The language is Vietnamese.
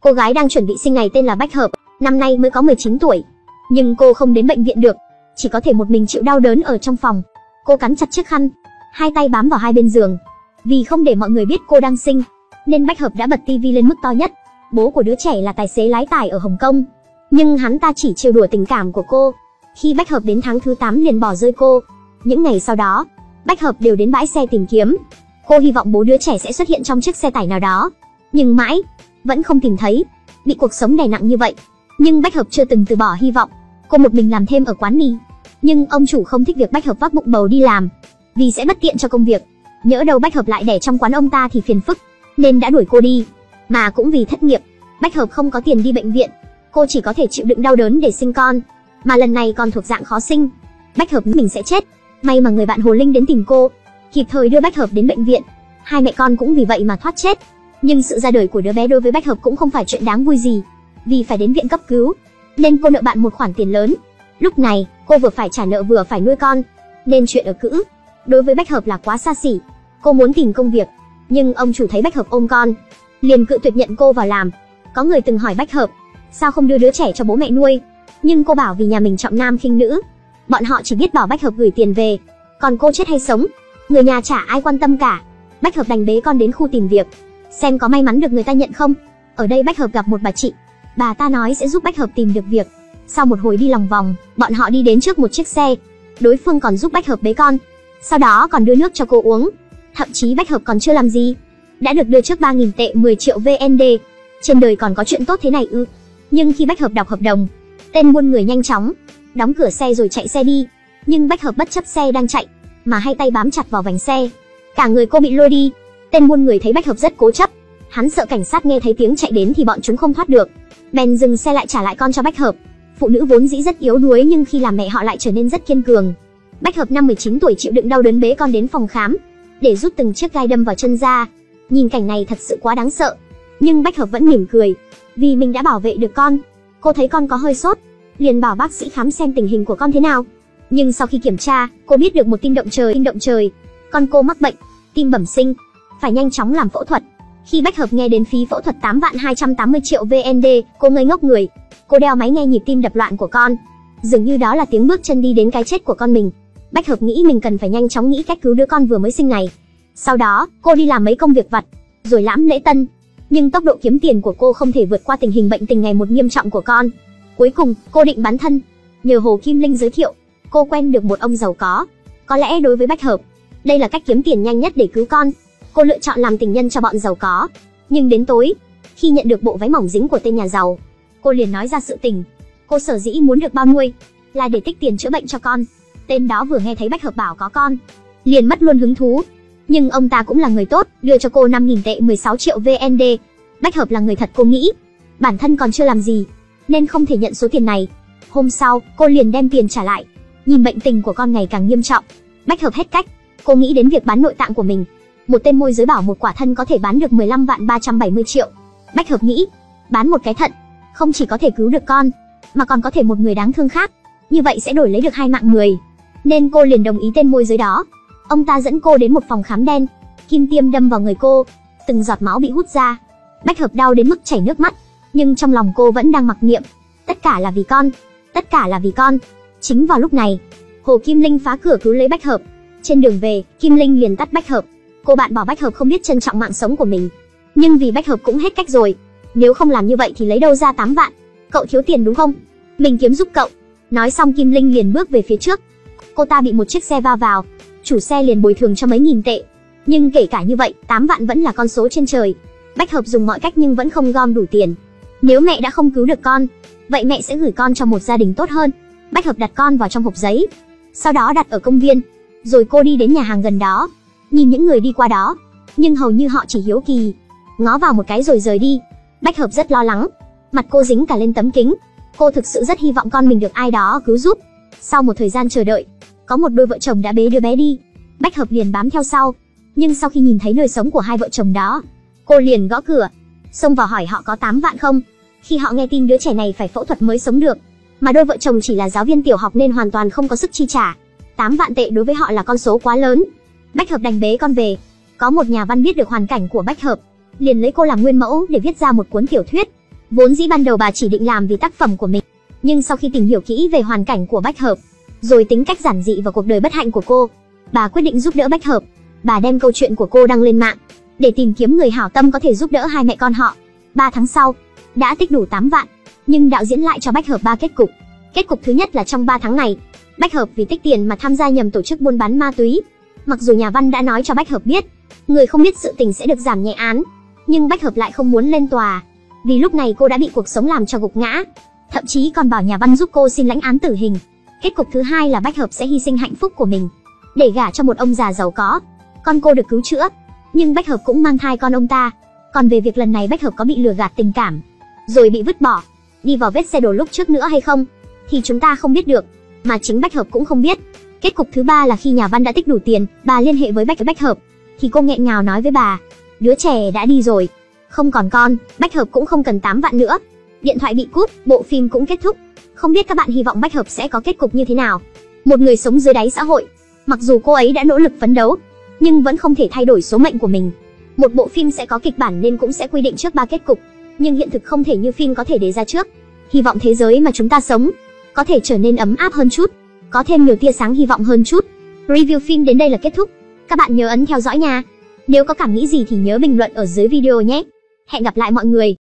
Cô gái đang chuẩn bị sinh này tên là Bách Hợp, năm nay mới có 19 tuổi. Nhưng cô không đến bệnh viện được, chỉ có thể một mình chịu đau đớn ở trong phòng. Cô cắn chặt chiếc khăn, hai tay bám vào hai bên giường. Vì không để mọi người biết cô đang sinh, nên Bách Hợp đã bật tivi lên mức to nhất. Bố của đứa trẻ là tài xế lái tải ở Hồng Kông, nhưng hắn ta chỉ trêu đùa tình cảm của cô. Khi Bách Hợp đến tháng thứ 8 liền bỏ rơi cô. Những ngày sau đó, Bách Hợp đều đến bãi xe tìm kiếm. Cô hy vọng bố đứa trẻ sẽ xuất hiện trong chiếc xe tải nào đó, nhưng mãi vẫn không tìm thấy. Bị cuộc sống đè nặng như vậy, nhưng Bách Hợp chưa từng từ bỏ hy vọng. Cô một mình làm thêm ở quán mì, nhưng ông chủ không thích việc Bách Hợp vác bụng bầu đi làm, vì sẽ bất tiện cho công việc. Nhỡ đâu Bách Hợp lại đẻ trong quán ông ta thì phiền phức, nên đã đuổi cô đi. Mà cũng vì thất nghiệp, Bách Hợp không có tiền đi bệnh viện. Cô chỉ có thể chịu đựng đau đớn để sinh con, mà lần này còn thuộc dạng khó sinh. Bách Hợp mình sẽ chết. May mà người bạn Hồ Linh đến tìm cô, kịp thời đưa Bách Hợp đến bệnh viện. Hai mẹ con cũng vì vậy mà thoát chết. Nhưng sự ra đời của đứa bé đối với Bách Hợp cũng không phải chuyện đáng vui gì. Vì phải đến viện cấp cứu, nên cô nợ bạn một khoản tiền lớn. Lúc này, cô vừa phải trả nợ vừa phải nuôi con, nên chuyện ở cữ đối với Bách Hợp là quá xa xỉ. Cô muốn tìm công việc, nhưng ông chủ thấy Bách Hợp ôm con, liền cự tuyệt nhận cô vào làm. Có người từng hỏi Bách Hợp, sao không đưa đứa trẻ cho bố mẹ nuôi? Nhưng cô bảo vì nhà mình trọng nam khinh nữ. Bọn họ chỉ biết bảo Bách Hợp gửi tiền về, còn cô chết hay sống, người nhà chả ai quan tâm cả. Bách Hợp đành bế con đến khu tìm việc, xem có may mắn được người ta nhận không. Ở đây Bách Hợp gặp một bà chị, bà ta nói sẽ giúp Bách Hợp tìm được việc. Sau một hồi đi lòng vòng, bọn họ đi đến trước một chiếc xe. Đối phương còn giúp Bách Hợp bế con, sau đó còn đưa nước cho cô uống. Thậm chí Bách Hợp còn chưa làm gì, đã được đưa trước 3.000 tệ 10 triệu VND. Trên đời còn có chuyện tốt thế này ư? Nhưng khi Bách Hợp đọc hợp đồng, tên buôn người nhanh chóng đóng cửa xe rồi chạy xe đi. Nhưng Bách Hợp bất chấp xe đang chạy, mà hai tay bám chặt vào vành xe, cả người cô bị lôi đi. Tên buôn người thấy Bách Hợp rất cố chấp, hắn sợ cảnh sát nghe thấy tiếng chạy đến thì bọn chúng không thoát được, bèn dừng xe lại trả lại con cho Bách Hợp. Phụ nữ vốn dĩ rất yếu đuối nhưng khi làm mẹ họ lại trở nên rất kiên cường. Bách Hợp năm 19 tuổi chịu đựng đau đớn bế con đến phòng khám, để rút từng chiếc gai đâm vào chân ra. Nhìn cảnh này thật sự quá đáng sợ, nhưng Bách Hợp vẫn mỉm cười, vì mình đã bảo vệ được con. Cô thấy con có hơi sốt, liền bảo bác sĩ khám xem tình hình của con thế nào. Nhưng sau khi kiểm tra, cô biết được một tin động trời. Con cô mắc bệnh tim bẩm sinh, phải nhanh chóng làm phẫu thuật. Khi Bách Hợp nghe đến phí phẫu thuật 8.280 triệu VND, cô ngây ngốc người. Cô đeo máy nghe nhịp tim đập loạn của con, dường như đó là tiếng bước chân đi đến cái chết của con mình. Bách Hợp nghĩ mình cần phải nhanh chóng nghĩ cách cứu đứa con vừa mới sinh này. Sau đó, cô đi làm mấy công việc vặt, rồi lãm lễ tân. Nhưng tốc độ kiếm tiền của cô không thể vượt qua tình hình bệnh tình ngày một nghiêm trọng của con. Cuối cùng, cô định bán thân. Nhờ Hồ Kim Linh giới thiệu, cô quen được một ông giàu có. Có lẽ đối với Bách Hợp, đây là cách kiếm tiền nhanh nhất để cứu con. Cô lựa chọn làm tình nhân cho bọn giàu có. Nhưng đến tối, khi nhận được bộ váy mỏng dính của tên nhà giàu, cô liền nói ra sự tình. Cô sở dĩ muốn được bao nuôi là để tích tiền chữa bệnh cho con. Tên đó vừa nghe thấy Bách Hợp bảo có con, liền mất luôn hứng thú. Nhưng ông ta cũng là người tốt, đưa cho cô 5.000 tệ 16 triệu VND. Bách Hợp là người thật, cô nghĩ. Bản thân còn chưa làm gì, nên không thể nhận số tiền này. Hôm sau, cô liền đem tiền trả lại. Nhìn bệnh tình của con ngày càng nghiêm trọng, Bách Hợp hết cách. Cô nghĩ đến việc bán nội tạng của mình. Một tên môi giới bảo một quả thân có thể bán được 15.370 triệu. Bách Hợp nghĩ, bán một cái thận, không chỉ có thể cứu được con, mà còn có thể một người đáng thương khác. Như vậy sẽ đổi lấy được 2 mạng người. Nên cô liền đồng ý tên môi giới đó. Ông ta dẫn cô đến một phòng khám đen, kim tiêm đâm vào người cô, từng giọt máu bị hút ra. Bách Hợp đau đến mức chảy nước mắt, nhưng trong lòng cô vẫn đang mặc niệm, tất cả là vì con, tất cả là vì con. Chính vào lúc này, Hồ Kim Linh phá cửa cứu lấy Bách Hợp. Trên đường về, Kim Linh liền tắt Bách Hợp. Cô bạn bảo Bách Hợp không biết trân trọng mạng sống của mình, nhưng vì Bách Hợp cũng hết cách rồi. Nếu không làm như vậy thì lấy đâu ra 8 vạn? Cậu thiếu tiền đúng không? Mình kiếm giúp cậu. Nói xong Kim Linh liền bước về phía trước. Cô ta bị một chiếc xe va vào, chủ xe liền bồi thường cho mấy nghìn tệ. Nhưng kể cả như vậy, 8 vạn vẫn là con số trên trời. Bách Hợp dùng mọi cách nhưng vẫn không gom đủ tiền. Nếu mẹ đã không cứu được con, vậy mẹ sẽ gửi con cho một gia đình tốt hơn. Bách Hợp đặt con vào trong hộp giấy, sau đó đặt ở công viên. Rồi cô đi đến nhà hàng gần đó, nhìn những người đi qua đó, nhưng hầu như họ chỉ hiếu kỳ ngó vào một cái rồi rời đi. Bách Hợp rất lo lắng, mặt cô dính cả lên tấm kính. Cô thực sự rất hy vọng con mình được ai đó cứu giúp. Sau một thời gian chờ đợi, có một đôi vợ chồng đã bế đứa bé đi. Bách Hợp liền bám theo sau, nhưng sau khi nhìn thấy nơi sống của hai vợ chồng đó, cô liền gõ cửa, xông vào hỏi họ có 8 vạn không. Khi họ nghe tin đứa trẻ này phải phẫu thuật mới sống được, mà đôi vợ chồng chỉ là giáo viên tiểu học nên hoàn toàn không có sức chi trả, 8 vạn tệ đối với họ là con số quá lớn. Bách Hợp đành bế con về. Có một nhà văn biết được hoàn cảnh của Bách Hợp, liền lấy cô làm nguyên mẫu để viết ra một cuốn tiểu thuyết. Vốn dĩ ban đầu bà chỉ định làm vì tác phẩm của mình, nhưng sau khi tìm hiểu kỹ về hoàn cảnh của Bách Hợp, rồi tính cách giản dị và cuộc đời bất hạnh của cô, bà quyết định giúp đỡ Bách Hợp. Bà đem câu chuyện của cô đăng lên mạng để tìm kiếm người hảo tâm có thể giúp đỡ hai mẹ con họ. 3 tháng sau, đã tích đủ 8 vạn, nhưng đạo diễn lại cho Bách Hợp 3 kết cục. Kết cục thứ nhất là trong 3 tháng này, Bách Hợp vì tích tiền mà tham gia nhầm tổ chức buôn bán ma túy. Mặc dù nhà văn đã nói cho Bách Hợp biết, người không biết sự tình sẽ được giảm nhẹ án, nhưng Bách Hợp lại không muốn lên tòa, vì lúc này cô đã bị cuộc sống làm cho gục ngã. Thậm chí còn bảo nhà văn giúp cô xin lãnh án tử hình. Kết cục thứ hai là Bách Hợp sẽ hy sinh hạnh phúc của mình để gả cho một ông già giàu có. Con cô được cứu chữa, nhưng Bách Hợp cũng mang thai con ông ta. Còn về việc lần này Bách Hợp có bị lừa gạt tình cảm, rồi bị vứt bỏ, đi vào vết xe đổ lúc trước nữa hay không, thì chúng ta không biết được, mà chính Bách Hợp cũng không biết. Kết cục thứ ba là khi nhà văn đã tích đủ tiền, bà liên hệ với Bách Hợp, thì cô nghẹn ngào nói với bà, đứa trẻ đã đi rồi, không còn con. Bách Hợp cũng không cần 8 vạn nữa. Điện thoại bị cúp, bộ phim cũng kết thúc. Không biết các bạn hy vọng Bách Hợp sẽ có kết cục như thế nào? Một người sống dưới đáy xã hội, mặc dù cô ấy đã nỗ lực phấn đấu, nhưng vẫn không thể thay đổi số mệnh của mình. Một bộ phim sẽ có kịch bản nên cũng sẽ quy định trước 3 kết cục, nhưng hiện thực không thể như phim có thể đề ra trước. Hy vọng thế giới mà chúng ta sống có thể trở nên ấm áp hơn chút, có thêm nhiều tia sáng hy vọng hơn chút. Review phim đến đây là kết thúc. Các bạn nhớ ấn theo dõi nha. Nếu có cảm nghĩ gì thì nhớ bình luận ở dưới video nhé. Hẹn gặp lại mọi người.